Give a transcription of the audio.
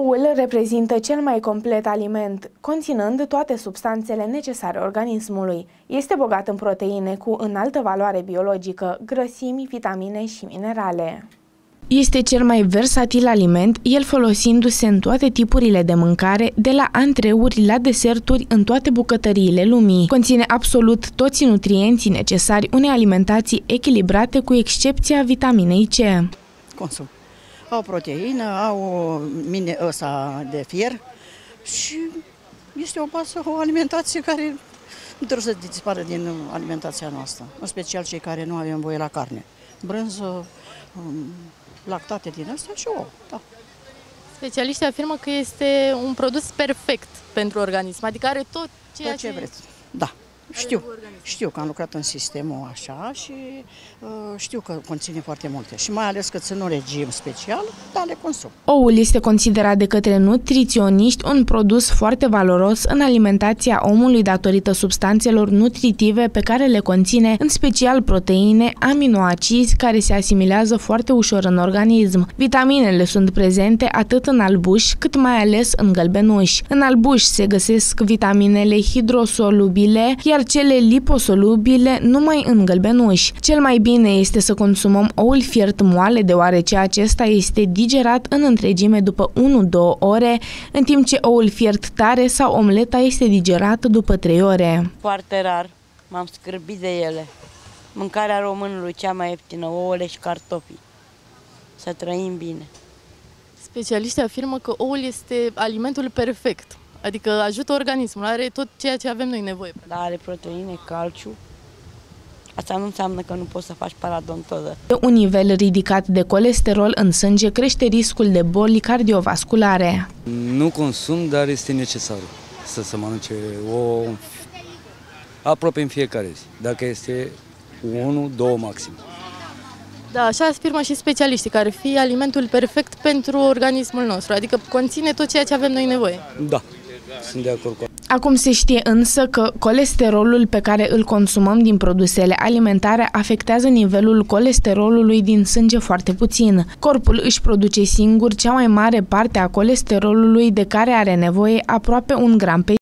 Oul reprezintă cel mai complet aliment, conținând toate substanțele necesare organismului. Este bogat în proteine cu înaltă valoare biologică, grăsimi, vitamine și minerale. Este cel mai versatil aliment, el folosindu-se în toate tipurile de mâncare, de la antreuri la deserturi în toate bucătăriile lumii. Conține absolut toți nutrienții necesari unei alimentații echilibrate, cu excepția vitaminei C. Consum. Au proteină, au mine ăsta de fier și este o alimentație care nu trebuie să dispară din alimentația noastră, în special cei care nu avem voie la carne. Brânză, lactate din astea și ouă. Da. Specialiștii afirmă că este un produs perfect pentru organism, adică are tot ceea ce vreți. Da. Știu că am lucrat în sistemul așa și știu că conține foarte multe și mai ales că țin un regim special, dar le consum. Oul este considerat de către nutriționiști un produs foarte valoros în alimentația omului datorită substanțelor nutritive pe care le conține, în special proteine, aminoacizi care se asimilează foarte ușor în organism. Vitaminele sunt prezente atât în albuș cât mai ales în gălbenuș. În albuș se găsesc vitaminele hidrosolubile, iar cele liposolubile numai în gălbenuș. Cel mai bine este să consumăm oul fiert moale, deoarece acesta este digerat în întregime după 1-2 ore, în timp ce oul fiert tare sau omleta este digerată după 3 ore. Foarte rar, m-am scârbit de ele. Mâncarea românului cea mai ieftină, ouăle și cartofii. Să trăim bine. Specialiștii afirmă că oul este alimentul perfect. Adică ajută organismul, are tot ceea ce avem noi nevoie. Da, are proteine, calciu. Asta nu înseamnă că nu poți să faci paradontoză. Un nivel ridicat de colesterol în sânge crește riscul de boli cardiovasculare. Nu consum, dar este necesar să se mănânce ouă aproape în fiecare zi. Dacă este 1-2 maxim. Da, așa afirmă și specialiștii, că ar fi alimentul perfect pentru organismul nostru, adică conține tot ceea ce avem noi nevoie. Da, sunt de acord cu asta. Acum se știe însă că colesterolul pe care îl consumăm din produsele alimentare afectează nivelul colesterolului din sânge foarte puțin. Corpul își produce singur cea mai mare parte a colesterolului de care are nevoie, aproape 1 gram pe zi.